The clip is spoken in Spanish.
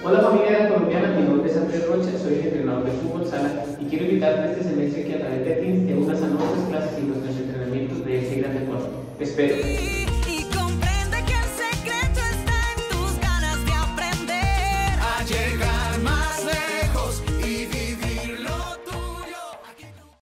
Hola familia colombiana, mi nombre es Andrés Rocha, soy el entrenador de fútbol sala y quiero invitarte este semestre que a través de Teams te unas a nuestras clases y nuestros entrenamientos de ese gran deporte. Te espero.